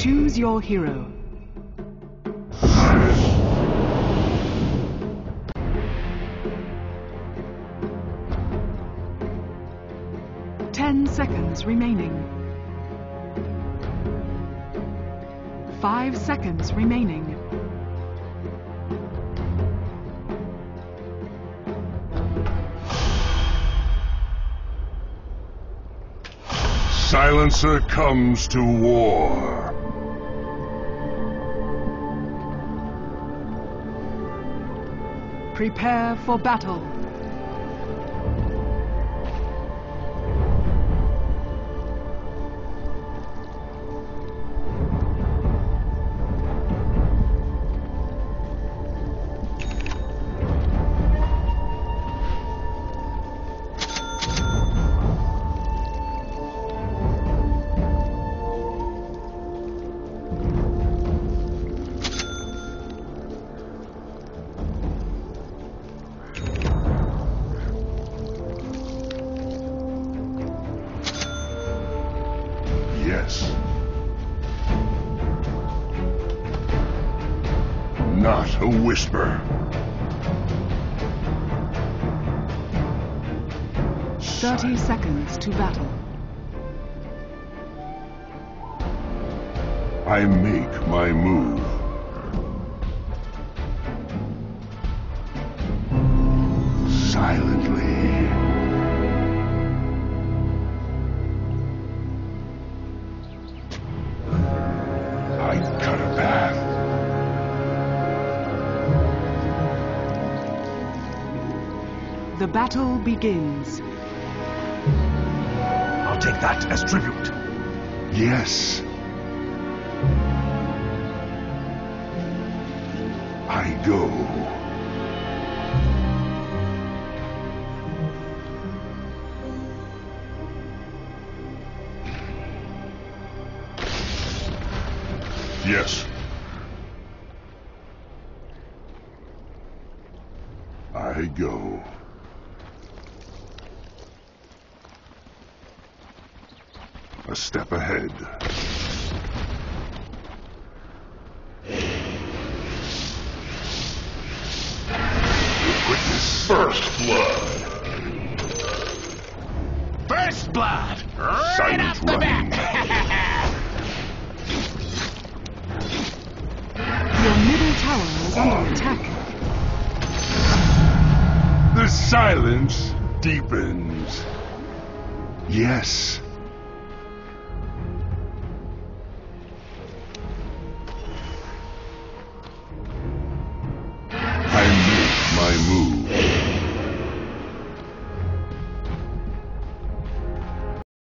Choose your hero. Seconds remaining. 5 seconds remaining. Silencer comes to war. Prepare for battle. Yes. Not a whisper. Thirty seconds to battle. I make my move. Silently. I cut a path. The battle begins. I'll take that as tribute. Yes. I go. Yes. I go. A step ahead. Witness first blood. First blood! Right Silent off the running. bat! Your middle tower is under attack. The silence deepens. Yes.